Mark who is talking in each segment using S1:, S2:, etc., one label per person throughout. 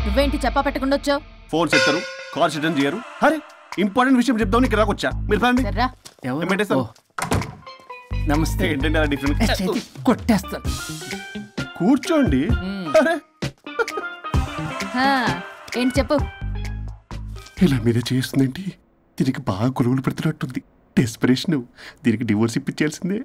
S1: నువ్వేంటి చెప్పా పెట్టకుండా వచ్చావు?
S2: ఫోన్ చెప్తారు, కాల్ అటెండ్ చేయరు. అరే ఇంపార్టెంట్ విషయం చెప్దాం ఇక్కడ వచ్చా. మీరు ఫ్యామిలీ
S3: నమస్తే.
S2: ఏంటంటే అలా డిఫరెంట్.
S3: కొట్టేస్తాను.
S2: కూర్చోండి. అరే
S1: ఏంటి చెప్పు.
S2: ఇలా మీరే చేస్తుందేంటి? దీనికి బాగా గొలుగులు పెడుతున్నట్టుంది. డెస్పరేషన్. దీనికి డివోర్స్ ఇప్పించాల్సిందే.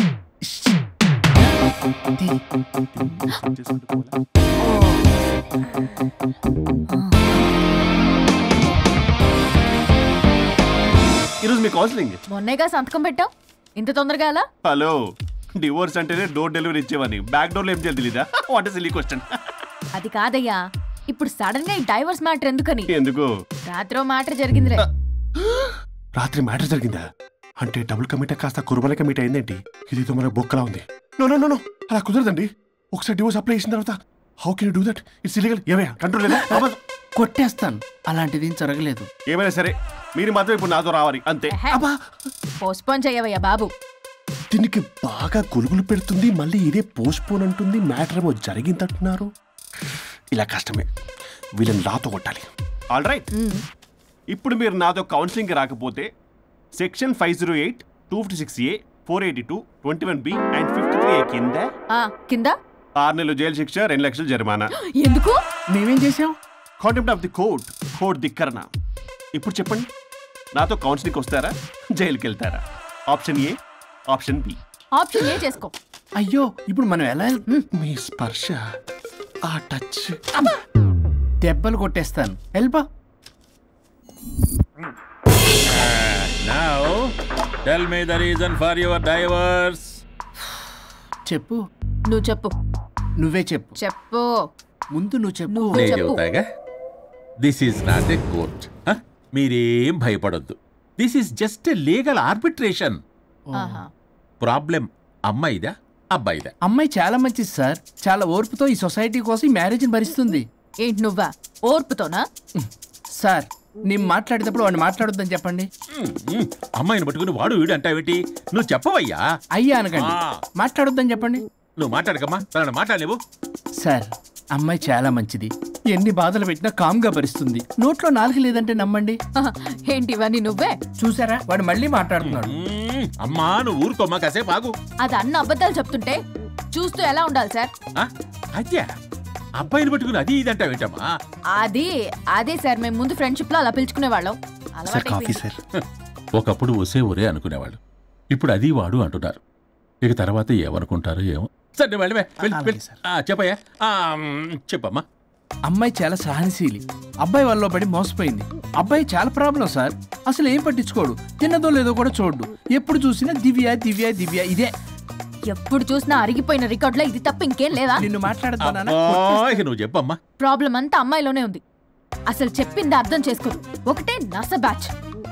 S2: ఈరోజు మీ కౌన్సిలింగ్.
S1: మొన్నేగా సంతకం పెట్టావు, ఇంత తొందరగా అలా?
S2: హలో, డివోర్స్ అంటేనే డోర్ డెలివరీ ఇచ్చేవని, బ్యాక్ డోర్ లో ఏం చేయాలి తెలీదా? What is silly question.
S1: అది కాదయ్యా, ఇప్పుడు సడన్ గా ఈ డైవర్స్ మ్యాటర్ ఎందుకని?
S2: ఎందుకు?
S1: రాత్రి మ్యాటర్ జరిగిందిలే.
S2: రాత్రి మ్యాటర్ జరిగిందా? అంటే డబుల్ కమిట్ కాస్త కుర్బల కమిట్ అయిందేంటి? ఇదేదో మన బొక్కలా ఉంది. నో నో నో, అలా కుదరదండి. ఒకసారి డివోర్స్ అప్లై చేసిన తర్వాత how can you do that? It's illegal. ఏమయ్యా కంట్రోల్ లేదా?
S3: కొట్టేస్తాను. అలాంటిది ఏం జరగలేదు.
S2: ఏమైనా సరే మీరు మాత్రం ఇప్పుడు నాతో రావాలి అంతే.
S1: పోస్ట్పోన్ చేయవయ్యా బాబు.
S2: దీనికి బాగా గొలుగులు పెడుతుంది, మళ్ళీ ఇదే పోస్ట్పోన్ అంటుంది. మ్యాటర్ ఏమో జరిగిందంటున్నారు. ఇలా కష్టమే. వీళ్ళని నాతో కొట్టాలి. ఆల్ రైట్, ఇప్పుడు మీరు నాతో కౌన్సిలింగ్కి రాకపోతే section 508, 256A, 482, 21B and 53A
S1: కింద
S2: 6 నెలలు జైలు శిక్ష, 2 లక్షలు జరిమానా.
S1: ఎందుకు?
S3: మేమేం చేసాం?
S2: Contempt of the court, court ధిక్కరణ. ఇప్పుడు చెప్పండి, నాతో కౌన్సిలింగ్కి వస్తారా, జైలుకి వెళ్తారా? Option A, option B.
S1: Option A చేసుకో.
S3: అయ్యో, ఇప్పుడు మనం ఎలా?
S2: మీ స్పర్శ, ఆ టచ్,
S3: దెబ్బలు కొట్టేస్తాను. వెళ్ళిపో.
S4: Now, tell me the reason for your divorce.
S3: చెప్పు.
S1: నువ్వు చెప్పు.
S3: నువ్వే చెప్పు.
S1: చెప్పు.
S3: ముందు నువ్వు చెప్పు.
S1: నువ్వే చెప్పు.
S4: This is not a court. మీరేం భయపడొద్దు. This is just a legal arbitration. Problem అమ్మాయిదా అబ్బాయిదా?
S3: అమ్మాయి చాలా మంచిది సార్. చాలా ఓర్పుతో ఈ సొసైటీ కోసం ఈ మ్యారేజ్ని భరిస్తుంది.
S1: ఏంటి నువ్వా ఓర్పుతోనా?
S3: సార్, నేను మాట్లాడేటప్పుడు వాడిని మాట్లాడొద్దని చెప్పండి.
S4: అమ్మాయిని పట్టుకుని వాడు వీడు అంటావేంటి? నువ్వు చెప్పవయ్యా.
S3: అయ్యా అనకండి. మాట్లాడొద్దని చెప్పండి.
S4: నువ్వు మాట్లాడకమ్మా, తనను మాట్లాడలేవు.
S3: సార్, అమ్మాయి చాలా మంచిది. ఎన్ని బాధలు పెట్టినా కామ్గా భరిస్తుంది. నోట్లో నాలుగు లేదంటే నమ్మండి.
S1: ఏంటి ఇవన్నీ నువ్వే
S3: చూసారా? వాడు మళ్ళీ మాట్లాడుతున్నాడు.
S4: అమ్మా నువ్వు ఊరుకోమ్మా, కాసేపు ఆగు.
S1: అది అన్న అబద్ధాలు చెప్తుంటే చూస్తూ ఎలా ఉండాలి సార్?
S4: అయ్యా, అబ్బాయిని పట్టుకుని అది ఇది అంటావేంటమ్మా?
S1: అదే సార్, మేము ముందు ఫ్రెండ్షిప్ లో అలా పిలుచుకునే వాళ్ళం.
S4: ఒకప్పుడు ఒసే ఒరే అనుకునేవాళ్ళు, ఇప్పుడు అది వాడు అంటున్నారు. ఇక తర్వాత ఏమనుకుంటారో ఏమో. సరే వెళ్ళవే, చెప్పయ్యా. చెప్పమ్మా.
S3: అమ్మాయి చాలా సహనశీలి. అబ్బాయి వాళ్ళలో పడి మోసపోయింది. అబ్బాయి చాలా ప్రాబ్లం సార్. అసలు ఏం పట్టించుకోడు. తిన్నదో లేదో కూడా చూడు. ఎప్పుడు చూసినా దివ్య దివ్య దివ్య ఇదే.
S1: ఎప్పుడు చూసినా అరిగిపోయిన రికార్డ్ లో ఇది తప్ప ఇంకేం లేదా?
S3: నిన్ను మాట్లాడతానా?
S4: నువ్వు చెప్పమ్మా.
S1: ప్రాబ్లం అంతా అమ్మాయిలోనే ఉంది. అసలు చెప్పింది అర్థం చేసుకోదు. ఒకటే నస బ్యాచ్.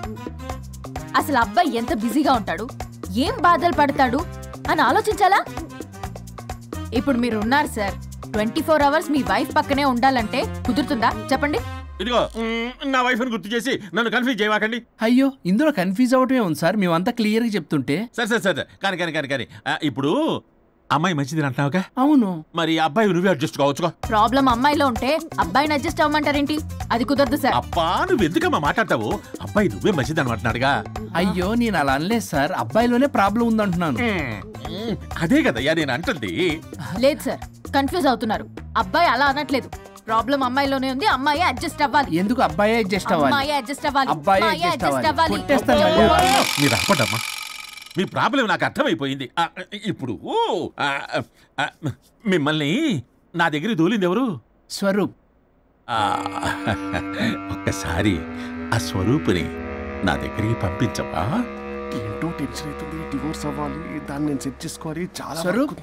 S1: అసలు అబ్బాయి ఎంత బిజీగా ఉంటాడు, ఏం బాధలు పడతాడు అని ఆలోచించాలా? ఇప్పుడు మీరు ఉన్నారు సార్, 24 hours మీ వైఫ్ పక్కనే ఉండాలంటే కుదురుతుందా చెప్పండి?
S4: ఇదిగో నా వైఫ్ ని గుర్తు చేసి నన్ను కన్ఫ్యూజ్ చేయవాకండి.
S3: అయ్యో, ఇందులో కన్ఫ్యూజ్ అవటమే ఉంది సార్. మేమంతా క్లియర్ గా చెప్తుంటే.
S4: సరే కానీ ఇప్పుడు అమ్మాయి మంచిది అంటున్నావుగా?
S3: అవును.
S4: మరి అబ్బాయి నువ్వే అడ్జస్ట్ కావచ్చుగా.
S1: ప్రాబ్లం అమ్మాయిలో ఉంటే అబ్బాయిని అడ్జస్ట్ అవ్వమంటారేంటి? అది కుదరదు సార్.
S4: అబ్బా, నువ్వు ఎందుకమ్మా మాట్లాడతావు? అబ్బాయి నువ్వే మంచిది అనమాటున్నాడుగా.
S3: అయ్యో, నేను అలా అనలేదు సార్. అబ్బాయిలోనే ప్రాబ్లం ఉందంటున్నాను.
S4: అదే కదయ్యా నేను అంటుంది.
S1: లేదు సార్, కన్ఫ్యూజ్ అవుతున్నారు. అబ్బాయి అలా అనట్లేదు. ప్రాబ్లం అమ్మాయిలోనే ఉంది. అమ్మాయి అడ్జస్ట్ అవ్వాలి.
S3: ఎందుకు అబ్బాయి అడ్జస్ట్ అవ్వాలి?
S1: అమ్మాయి అడ్జస్ట్ అవ్వాలి.
S3: అబ్బాయి అడ్జస్ట్ అవ్వాలి.
S4: మీరు అప్పటమ్మా, మీ ప్రాబ్లం నాకు అర్థమైపోయింది. ఇప్పుడు మిమ్మల్ని నా దగ్గర దూలింది ఎవరు?
S3: స్వరూప్.
S4: ఒక్కసారి ఆ స్వరూపుని నా దగ్గరికి పంపించవా?
S2: ఏంటో టెన్షన్ అవుతుంది. డివోర్స్ అవ్వాలి, దాన్ని నేను సెట్ చేసుకోవాలి. చాలా
S3: స్వరూప్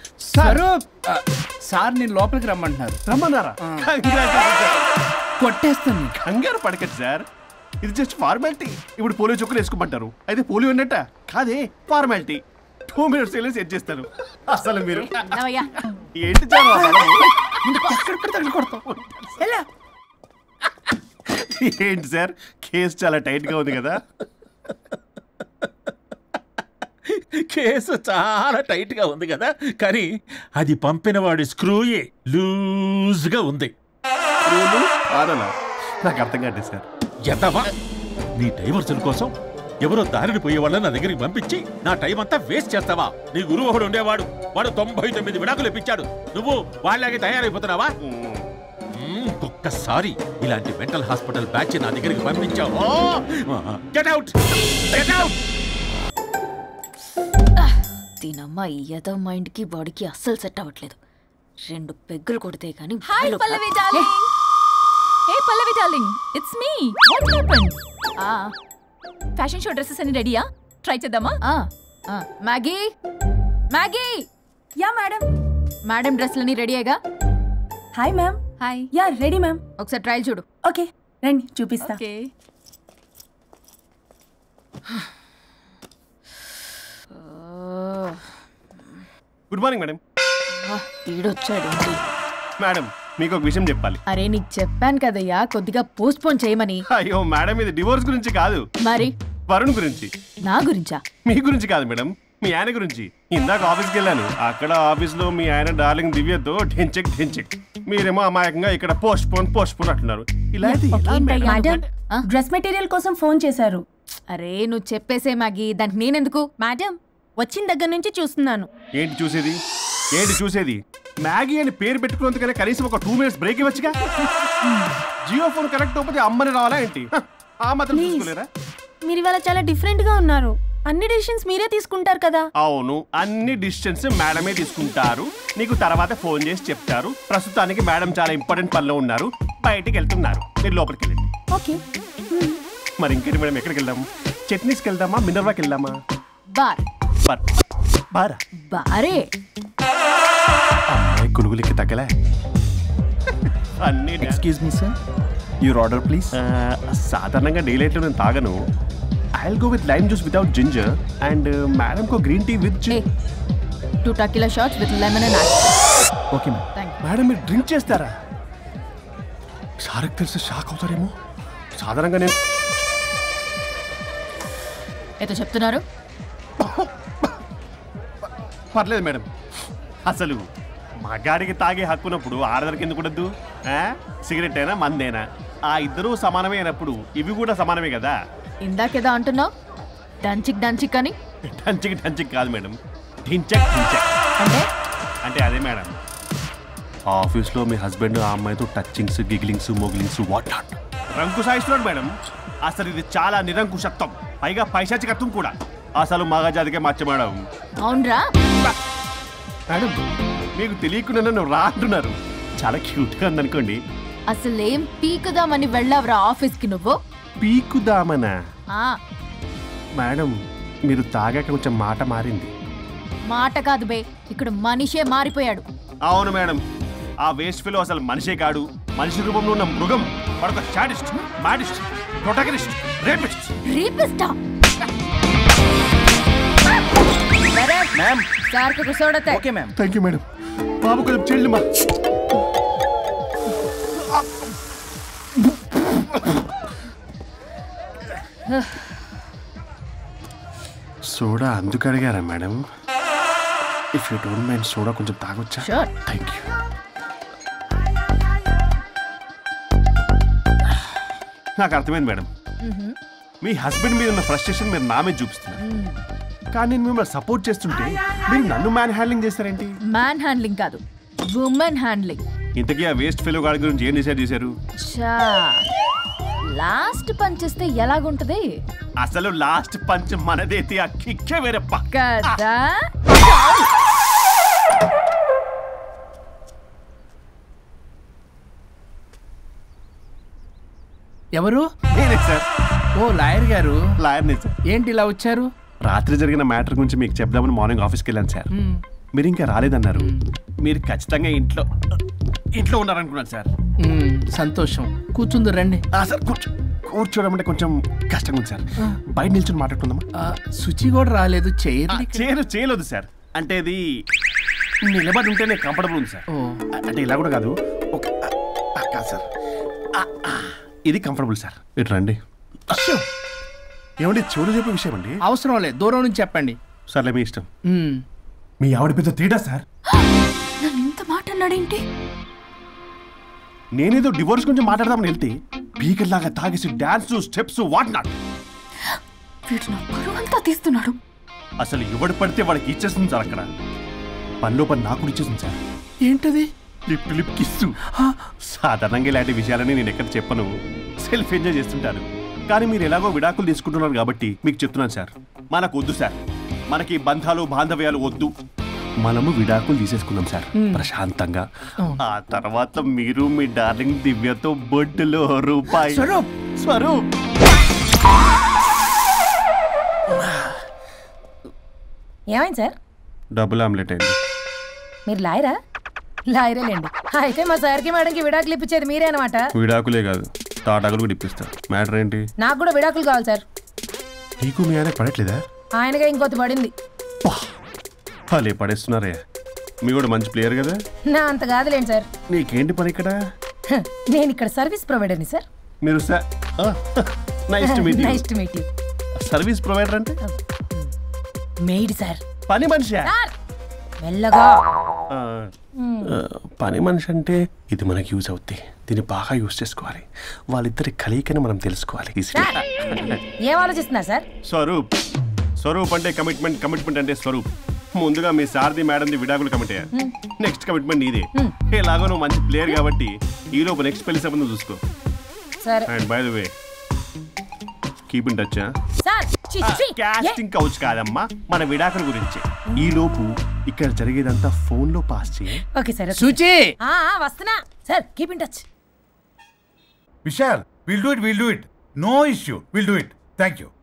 S3: సార్, నేను లోపలికి రమ్మంటున్నారు.
S2: రమ్మన్నారా?
S3: కొట్టేస్తాను.
S2: కంగారు పడకండి సార్, ఇది జస్ట్ ఫార్మాలిటీ. ఇప్పుడు పోలియో చుక్కలు వేసుకోమంటారు, అయితే పోలియో ఉన్నట్ట కాదే, ఫార్మాలిటీ. 2 minutes సెట్ చేస్తారు. అసలు మీరు ఏంటి ఏంటి సార్, కేసు చాలా టైట్ గా ఉంది కదా?
S4: కేసు చాలా టైట్ గా ఉంది కదా, కానీ అది పంపిన వాడి స్క్రూయే లూజ్ గా ఉంది.
S2: రూలు ఆనలా నాకు అర్థం కాదు సార్.
S4: ఎదవా, నీ డైవర్సన్ కోసం ఎవరో దారిని పోయే వాళ్ళని నా దగ్గరికి పంపించి నా టైం అంతా వేస్ట్ చేస్తావా? నీ గురువు ఒకడు ఉండేవాడు, వాడు 99 విడాకులు ఇప్పించాడు. నువ్వు వాళ్ళకి తయారైపోతున్నావా? ఒక్కసారి ఇలాంటి మెంటల్ హాస్పిటల్ బ్యాచ్ నా దగ్గరికి పంపించావు, గెట్ అవుట్, గెట్ అవుట్.
S1: దీనమ్మ ఏదో మైండ్ కి బాడీకి అస్సలు సెట్ అవ్వట్లేదు. 2 పెగ్గులు కొడితే కానీ
S5: hi Pallavi darling. Hey Pallavi darling, it's me. What happened? Fashion show dresses అన్ని రెడీయా? ట్రై చేద్దామా?
S1: Maggie, Maggie.
S5: Yeah madam.
S1: Madam డ్రెస్లన్నీ రెడీ అయ్యగా?
S5: Hi ma'am. Hi. Yeah ready ma'am.
S1: ఒకసారి ట్రయల్ చూడు.
S5: ఓకే రండి చూపిస్తా. ఓకే.
S2: Good morning madam.
S1: వీడొచ్చాడు.
S2: మేడం మీకు ఒక విషయం చెప్పాలి.
S1: అరే నీకు చెప్పాను కదయ్యా కొద్దిగా పోస్ట్ పోన్ చేయమని.
S2: అయ్యో మేడం, ఇది డివోర్స్ గురించి కాదు,
S1: మరి
S2: వరుణ్ గురించి.
S1: నా గురించా?
S2: మీ గురించి కాదు మేడం, మీ ఆయన గురించి. ఇందాక ఆఫీస్కి వెళ్ళాను, అక్కడ ఆఫీస్లో మీ ఆయన డార్లింగ్ దివ్యతో ఢెంచెక్ ఢెంచెక్, మీరేమో అమాయకంగా ఇక్కడ పోస్ట్ పోన్ అంటున్నారు. ఇలా
S5: మేడం డ్రెస్ మెటీరియల్ కోసం ఫోన్ చేశారు.
S1: అరే నువ్వు చెప్పేసే మ్యాగీ, దానికి నేనెందుకు?
S5: మేడం వచ్చిన దగ్గర నుంచి చూస్తున్నాను.
S2: ఏంటి చూసేది? ఏంటి చూసేది? మ్యాగీ అని పేరు పెట్టుకున్నందుకనే కనీసం ఒక 2 minutes బ్రేక్ ఇవ్వచ్చుగా. జియో ఫోన్ కనెక్ట్ అవ్వకపోతే అమ్మని రావాలా ఏంటి? ఆ మాత్రం చూసుకోలేరా?
S5: మీరు ఇవాళ చాలా డిఫరెంట్ గా ఉన్నారు. అన్ని డిసిషన్స్ మీరే తీసుకుంటారు కదా?
S2: అవును, అన్ని డిసిషన్స్ మేడమే తీసుకుంటారు. నీకు తర్వాత ఫోన్ చేసి చెప్తారు. ప్రస్తుతానికి మేడం చాలా ఇంపార్టెంట్ పనిలో ఉన్నారు, బయటికి వెళ్తున్నారు. మీరు లోపలికి వెళ్ళండి.
S5: ఓకే.
S2: మరి ఇంకేంటి మేడం, ఎక్కడికి వెళ్దాం? చట్నీస్కి వెళ్దామా, మినర్వాకి వెళ్దామా?
S1: బార్.
S2: బారా?
S1: బారే.
S2: అమ్మాయి కులుగులకి తగ్గలే. అన్ని
S3: excuse me sir, your order please.
S2: సాధారణంగా డే లైట్లో నేను తాగను. I'll go with lime juice without ginger and madam కో green tea with
S1: 2 tequila shots with lemon and ice.
S3: Okay ma'am.
S1: Thank you.
S2: Madam మీరు డ్రింక్ చేస్తారా? సార్కి తెలిసి shock అవుతారేమో. సాధారణంగా నేను
S1: ఏదో చెప్తున్నారు.
S2: పర్లేదు మేడం. అసలు మగాడికి తాగే హక్కున్నప్పుడు ఆడదరికి ఎందుకు ఉండద్దు? సిగరెట్ అయినా మందేనా ఆ ఇద్దరూ సమానమే అయినప్పుడు ఇవి కూడా సమానమే కదా.
S1: ఇందాకేదో అంటున్నావు, డంచిక్ డంచిక్ అని.
S2: డంచిక్ డంచిక్ కాదు మేడం, ఢించక్ ఢించక్. అంటే అదే మేడం, ఆఫీస్లో మీ హస్బెండ్ ఆ అమ్మాయితో టచ్చింగ్స్, గిగ్లింగ్స్, మోగిలింగ్స్ వాట్ నాట్ రంకు సాయిస్తున్నాడు మేడం. అసలు ఇది చాలా నిరంకుశత్వం, పైగా పైశాచికత్వం కూడా. అసలు మగజాతికే మచ్చ మేడం.
S1: అవునరా
S2: మేడం, మీకు తెలియకుండా నన్ను రా అంటున్నారు. చాలా క్యూట్గా ఉందనుకోండి.
S1: అసలేం పీకుదామని వెళ్ళావురా ఆఫీస్కి నువ్వు?
S2: పీకుదామనా?
S1: ఆ
S2: మేడం మీరు తాగాక కొంచెం మాట మారింది.
S1: మాట కాదు బే, ఇక్కడ మనిషే మారిపోయాడు.
S2: అవును మేడం, ఆ వేస్ట్ ఫెలో అసలు మనిషే కాడు, మనిషి రూపంలో ఉన్న మృగం. వాడొక శాడిస్ట్, మాడిస్ట్, ప్రొటాగనిస్ట్, రేపిస్ట్.
S1: రేపిస్టా?
S3: మ్యామ్.
S1: సార్ కు కూర్చోడతే.
S3: Okay ma'am.
S2: Thank you madam. బాబు కొంచెం చెల్లి మా. సోడా అందుకు అడిగారా madam? If you don't mind soda కొంచెం తాగొచ్చా?
S1: Sure.
S2: Thank you. నాకు అర్థమైంది మేడం, మీ హస్బెండ్ మీద ఉన్న ఫ్రస్ట్రేషన్ మీరు నా మీద చూపిస్తున్నారు. కానీ నేను మిమ్మల్ని సపోర్ట్ చేస్తుంటే మీరు నన్ను మ్యాన్ హ్యాండ్లింగ్ చేస్తారేంటి?
S1: మ్యాన్ హ్యాండ్లింగ్ కాదు, ఉమెన్ హ్యాండ్లింగ్.
S2: ఇంతకీ ఆ వేస్ట్ ఫెలో గాడి గురించి ఏం డిసైడ్ చేశారు?
S1: లాస్ట్ పంచ్ ఇస్తే ఎలాగుంటది?
S2: అసలు లాస్ట్ పంచ్ మనదైతే ఆ కిక్కే వేరే పక్క
S1: కదా.
S3: ఎవరు?
S2: నేనే సార్.
S3: ఓ లాయర్ గారు.
S2: లాయర్నే సార్.
S3: ఏంటి ఇలా వచ్చారు?
S2: రాత్రి జరిగిన మ్యాటర్ గురించి మీకు చెప్దామని మార్నింగ్ ఆఫీస్కి వెళ్ళాను సార్. మీరు ఇంకా రాలేదన్నారు. మీరు ఖచ్చితంగా ఇంట్లో ఉన్నారనుకున్నాను సార్.
S3: సంతోషం. కూర్చుంది రండి.
S2: సార్ కూర్చోవడం అంటే కొంచెం కష్టంగా ఉంది సార్. బయట నిల్చొని మాట్లాడుకుందామా?
S3: శుచి కూడా రాలేదు.
S2: చేయలేదు సార్. అంటే ఇది నిలబడి ఉంటేనే కంఫర్టబుల్ ఉంది సార్. అంటే ఇలా కూడా కాదు. కాదు సార్, ఇది కంఫర్టబుల్ సార్. ఇటు రండి. ఏమండి చెవులు చెప్పే విషయం అండి?
S3: అవసరం లేదు, దూరం నుంచి చెప్పండి.
S2: సర్లే మీ ఇష్టం. మీ ఆవిడ పెద్ద తేడా సార్.
S5: నన్ను ఇంత మాట అన్నాడేంటి?
S2: నేనేదో డివోర్స్ గురించి మాట్లాడదామని వెళ్తే పీకల్లాగా తాగేసి డాన్స్ స్టెప్స్ వాట్ నాట్.
S1: వీడు నా పరువు అంతా తీస్తున్నాడు.
S2: అసలు ఎవడు పడితే వాడికి ఇచ్చేస్తుంది సార్. అక్కడ పనిలో పని నాకు కూడా ఇచ్చేసింది సార్.
S3: ఏంటది?
S2: Lip lip kiss. సాధారణంగా ఇలాంటి విషయాలని నేను ఎక్కడ చెప్పను, సెల్ఫ్ ఎంజాయ్ చేస్తుంటాను. కానీ మీరు ఎలాగో విడాకులు తీసుకుంటున్నారు కాబట్టి మీకు చెప్తున్నాను సార్, మనకు వద్దు సార్, మనకి బంధాలు బాంధవ్యాలు వద్దు. మనము విడాకులు తీసేసుకున్నాం సార్ ప్రశాంతంగా. ఆ తర్వాత మీరు మీ డార్లింగ్ దివ్యతో బొడ్డులో రూపాయి. స్వరూప్
S6: ఏమైంది సార్?
S2: డబుల్ ఆమ్లెట్ అయింది.
S6: మీరు లాయరా? లాయరేలేండి. అయితే మా సార్కి మేడంకి విడాకులు ఇప్పించేది మీరే అనమాట.
S2: విడాకులే కాదు, తాటాకులు కూడా ఇప్పిస్తారు. మ్యాటర్ ఏంటి?
S6: నాకు కూడా విడాకులు కావాలి సార్.
S2: నీకు మీ ఆయన పడట్లేదా?
S6: ఆయనగా ఇంకొద్ది పడింది.
S2: వాళ్ళే పడేస్తున్నారే. మీ కూడా మంచి ప్లేయర్ కదా.
S6: నా అంత కాదులేండి సార్.
S2: నీకేంటి పని ఇక్కడ?
S6: నేను ఇక్కడ సర్వీస్ ప్రొవైడర్ని సార్.
S2: మీరు nice to meet you.
S6: Nice to meet you.
S2: Service provider అంటే
S6: మెయిడ్ సార్.
S2: పని మనిషి.
S6: మెల్లగా.
S2: పని మనిషి అంటే ఇది మనకి యూజ్ అవుద్ది. దీన్ని బాగా యూజ్ చేసుకోవాలి. వాళ్ళిద్దరి కలయికని మనం తెలుసుకోవాలి.
S6: ఏం ఆలోచిస్తున్నారు సార్?
S2: స్వరూప్ అంటే కమిట్మెంట్, కమిట్మెంట్ అంటే స్వరూప్. ముందుగా మీ సార్ది మేడంది విడాకులు కమిట్ అయ్యారు. నెక్స్ట్ కమిట్మెంట్ నీదే. ఎలాగో నువ్వు మంచి ప్లేయర్ కాబట్టి ఈ లోపు నెక్స్ట్ పెళ్లి సంబంధం చూసుకో.
S6: సరే.
S2: And by the way keep in touch. Casting couch కాదమ్మా, మన విడాకుల గురించి. ఈ లోపు ఇక్కడ జరిగేదంతా ఫోన్ లో పాస్ చేయి.
S6: Okay sir.
S3: సుచి
S6: వస్తున్నా sir. Keep in touch.
S7: Vishal, will do it. No issue, will do it. Thank you.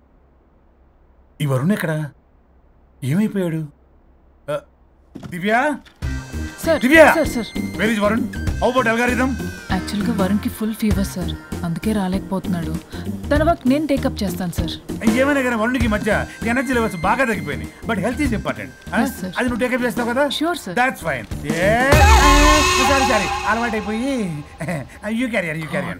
S7: ఈ వరుణ్ ఎక్కడ? ఏమైపోయాడు? Divya,
S5: sir
S7: Divya,
S5: sir
S7: where is Varun? How about algorithm?
S5: యాక్చువల్గా వరుణ్కి ఫుల్ ఫీవర్ సార్, అందుకే రాలేకపోతున్నాడు. తన వర్క్ నేను టేకప్ చేస్తాను సార్.
S7: ఏమైనా కానీ వరుణ్కి మధ్య ఎనర్జీ లెవెల్స్ బాగా తగ్గిపోయినాయి. But health is important. అది నువ్వు టేకప్ చేస్తావు కదా?
S5: Sure, sir.
S7: That's fine. Sorry అలవాటు అయిపోయి. You carrier.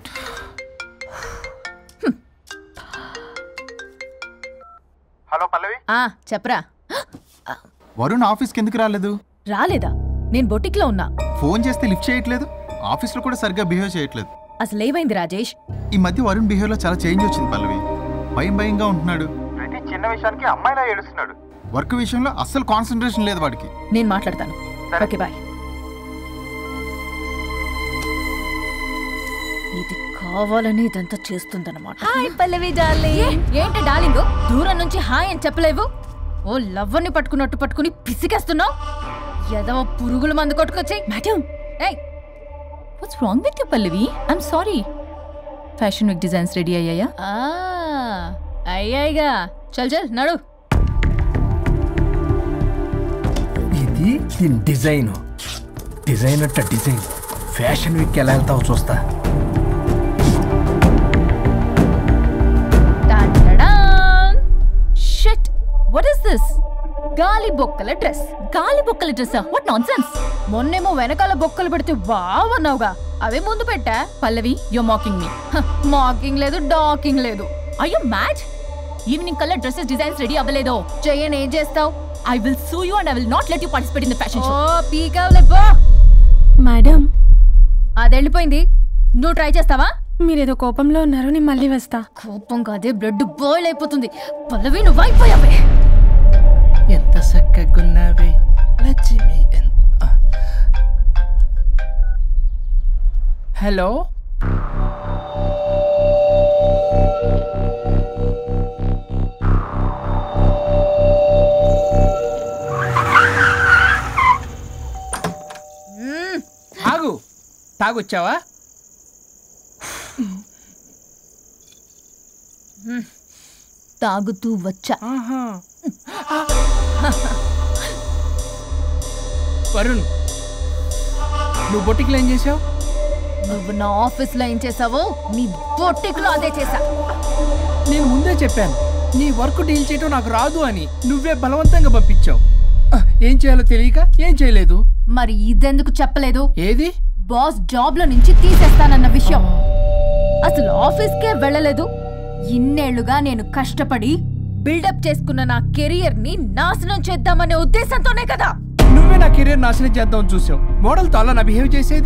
S2: హలో పల్లవి.
S1: చెప్పరా.
S8: వరుణ్ ఆఫీస్కి ఎందుకు రాలేదు?
S1: రాలేదా? నేను బొటిక్లో ఉన్నా.
S8: ఫోన్ చేస్తే లిఫ్ట్ చేయట్లేదు, ఆఫీస్లో కూడా సరిగ్గా బిహేవ్ చేయట్లేదు.
S1: అసలు ఏమైంది రాజేష్?
S8: ఈ మధ్య వరుణ్ బిహేవ్లో చాలా చేంజ్ వచ్చింది పల్లవి. భయంగా ఉంటున్నాడు. ప్రతి చిన్న విషయానికి అమ్మాయిలా ఏడుస్తున్నాడు. వర్క్ విషయంలో అస్సలు కాన్సన్ట్రేషన్ లేదు వాడికి.
S1: నేను మాట్లాడతాను. Okay bye. ఇది కావాలని ఇదంతా చేస్తుందన్నమాట. Hi Pallavi darling. ఏంటి డార్లింగ్, దూరం నుంచి హాయ్ అని చెప్పలేవు? ఓ లవ్వర్ని పట్టుకున్నట్టు పట్టుకుని పిసికేస్తున్నావు. ఏదో పురుగుల మందు కొట్టుకొచ్చి.
S5: Madam, what's wrong with you Pallavi? I'm sorry. Fashion week designs ready అయ్యాయా?
S1: అయ్యాయిగా. చల్ నడు.
S3: ఇది దీని డిజైన్. డిజైన్ అట్ట డిజైన్. ఫ్యాషన్ వీక్ ఎలా వెళ్తావు చూస్తా.
S1: Shit, what is this? గాలి బొక్కల డ్రెస్.
S5: గాలి బొక్కల డ్రెస్? What nonsense.
S1: మొన్నేమో వెనకాల బొక్కలు పెడితే వావ్ అన్నావుగా, అవే ముందు పెట్టా.
S5: Pallavi, you mocking me.
S1: Mocking లేదు, డాకింగ్ లేదు.
S5: Are you mad? ఈవినింగ్ కల్లా డ్రెస్సెస్ డిజైన్స్ రెడీ అవ్వలేదో?
S1: చెయ్యని ఏం చేస్తావు?
S5: I will sue you and I will not let you participate in the fashion show.
S1: ఓ పీకావులే పో.
S9: మేడం,
S1: అది వెళ్ళిపోయింది. నువ్వు ట్రై చేస్తావా?
S9: మీరేదో కోపంలో ఉన్నారు, నేను మళ్ళీ వస్తా.
S1: కోపం కాదే, బ్లడ్ బాయిల్ అయిపోతుంది. పల్లవి నువ్వు అయిపోయావే.
S3: ఎంత చక్కగున్నావే లక్ష్మి. హలో, ఆగు. తాగొచ్చావా?
S1: తాగుతూ వచ్చా.
S3: వరుణ్, నువ్వు బొటిక్లో ఏం చేసావు?
S1: నువ్వు నా ఆఫీస్లో ఏం చేసావో నీ బొటిక్లో అదే చేసా.
S3: నేను ముందే చెప్పాను నీ వర్క్ డీల్ చేయటం నాకు రాదు అని. నువ్వే బలవంతంగా పంపించావు. ఏం చేయాలో తెలియక ఏం చేయలేదు.
S1: మరి ఇదెందుకు చెప్పలేదు?
S3: ఏది?
S1: బాస్ జాబ్ లో నుంచి తీసేస్తానన్న విషయం. అసలు ఆఫీస్కే వెళ్ళలేదు. ఇన్నేళ్లుగా నేను కష్టపడి బిల్డప్ చేసుకున్న నా కెరియర్ ని నాశనం చేద్దామనే ఉద్దేశంతోనే కదా.
S3: నువ్వే నా కెరీర్ నాశనం చేద్దామని చూసావు. మోడల్తో అలా నా బిహేవ్ చేసేది.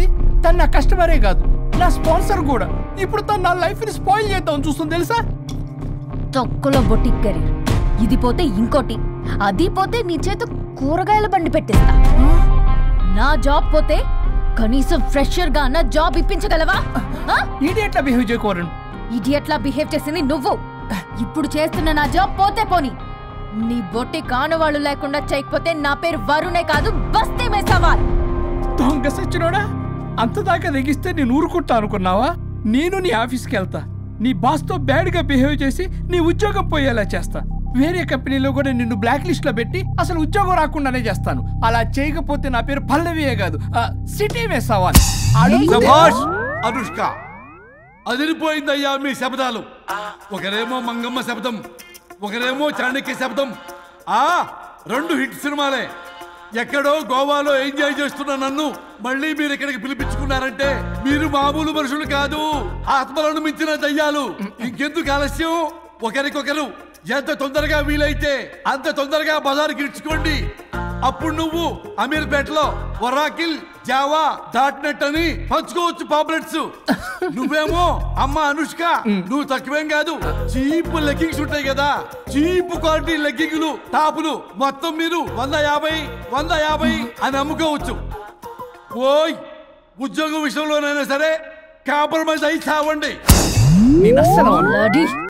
S3: తను నా కస్టమరే కాదు, నా స్పాన్సర్ కూడా. ఇప్పుడు తను నా లైఫ్ ని స్పాయిల్ చేద్దాం చూస్తుంది తెలుసా.
S1: తొక్కలో బొటిక్ కెరీర్, ఇది పోతే ఇంకోటి, అది పోతే నీ చేత కూరగాయల బండి పెట్టిస్తా. నా జాబ్ పోతే కనీసం ఫ్రెషర్ గా నా జాబ్ ఇప్పించగలవా?
S3: ఇడియట్లా బిహేవ్ చేయకూడదు.
S1: ఇడియట్లా బిహేవ్ చేసింది నువ్వు. ఇప్పుడు చేస్తున్న నా జాబ్ పోతే పోని, నీ బొట్టి కానువాళ్ళు లేకుండా చేయకపోతే నా పేరు వరుణే కాదు, బస్తీ మే సవాల్.
S3: దొంగ సచ్చినోడా, అంతదాకా తెగిస్తే నేను ఊరుకుంటా అనుకున్నావా? నేను నీ ఆఫీస్కి వెళ్తా, నీ బాస్తో బ్యాడ్గా బిహేవ్ చేసి నీ ఉద్యోగం పోయేలా చేస్తా. వేరే కంపెనీలో కూడా నిన్ను బ్లాక్ లిస్ట్ లో పెట్టి అసలు ఉద్యోగం రాకుండానే చేస్తాను. అలా చేయకపోతే నా పేరు పల్లవియే కాదు, సిటీ మే సవాల్.
S10: అనుష్క, అదిరిపోయిందయ్యా మీ శబ్దాలు. ఒకరేమో మంగమ్మ శబ్దం, ఒకరేమో చాణక్య శబ్దం. రెండు హిట్ సినిమాలే. ఎక్కడో గోవాలో ఎంజాయ్ చేస్తున్న నన్ను మళ్ళీ మీరు ఇక్కడికి పిలిపించుకున్నారంటే మీరు మామూలు మనుషులు కాదు, ఆత్మలను మించిన దయ్యాలు. ఇంకెందుకు ఆలస్యం? ఒకరికొకరు ఎంత తొందరగా వీలైతే అంత తొందరగా బజారుకి ఇడ్చుకోండి. అప్పుడు నువ్వు అమీర్పేటలో ఒరాకిల్, జావా, .net అని పంచుకోవచ్చు పాంప్లెట్స్. నువ్వేమో అమ్మ అనుష్క, నువ్వు తక్కువేం కాదు. చీప్ లెగ్గింగ్స్ ఉంటాయి కదా, చీప్ క్వాలిటీ లెగ్గింగ్లు, టాపులు మొత్తం మీరు 150 అని అమ్ముకోవచ్చు. ఓయ్, ఉద్యోగం విషయంలోనైనా సరే కాంప్రమైజ్ అయి చావండి.
S3: నేను అస్సలు